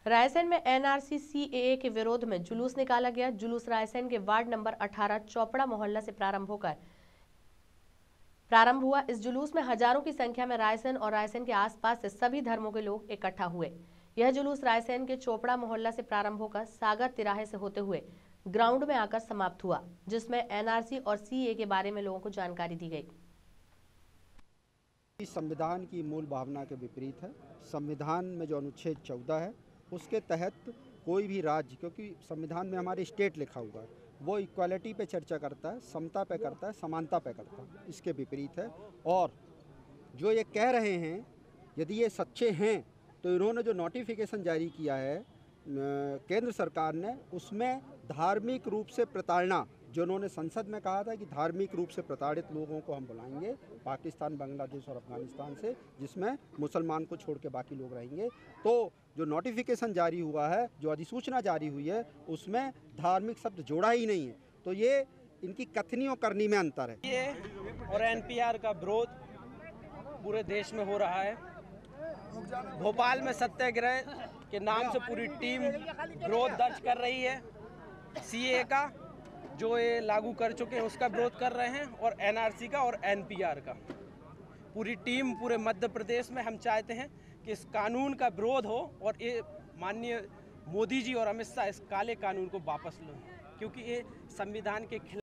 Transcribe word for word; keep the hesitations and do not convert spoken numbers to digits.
रायसेन में NRC CAA के विरोध में जुलूस निकाला गया। जुलूस रायसेन के वार्ड नंबर अठारह चौपड़ा मोहल्ला से प्रारंभ होकर प्रारंभ हुआ। इस जुलूस में हजारों की संख्या में रायसेन और रायसेन के आसपास से सभी धर्मों के लोग इकट्ठा हुए। यह जुलूस रायसेन के चौपड़ा मोहल्ला से प्रारंभ होकर सागर तिराहे से होते हुए ग्राउंड में आकर समाप्त हुआ, जिसमें एनआरसी और सीएए के बारे में लोगों को जानकारी दी गई। संविधान की मूल भावना के विपरीत है। संविधान में जो अनुच्छेद चौदह है उसके तहत कोई भी राज्य, क्योंकि संविधान में हमारे स्टेट लिखा हुआ है, वो इक्वालिटी पे चर्चा करता है, समता पे करता है, समानता पे करता है, इसके विपरीत है। और जो ये कह रहे हैं, यदि ये सच्चे हैं तो इन्होंने जो नोटिफिकेशन जारी किया है केंद्र सरकार ने, उसमें धार्मिक रूप से प्रताड़ना, जो उन्होंने संसद में कहा था कि धार्मिक रूप से प्रताड़ित लोगों को हम बुलाएंगे पाकिस्तान, बांग्लादेश और अफगानिस्तान से, जिसमें मुसलमान को छोड़ के बाकी लोग रहेंगे। तो जो नोटिफिकेशन जारी हुआ है, जो अधिसूचना जारी हुई है, उसमें धार्मिक शब्द जोड़ा ही नहीं है। तो ये इनकी कथनी और करनी में अंतर है। ये और एनपीआर का विरोध पूरे देश में हो रहा है। भोपाल में सत्याग्रह के नाम से पूरी टीम विरोध दर्ज कर रही है। सीए का जो ये लागू कर चुके हैं उसका विरोध कर रहे हैं, और एनआरसी का और एनपीआर का। पूरी टीम पूरे मध्य प्रदेश में हम चाहते हैं कि इस कानून का विरोध हो और ये माननीय मोदी जी और अमित शाह इस काले कानून को वापस लें, क्योंकि ये संविधान के खिलाफ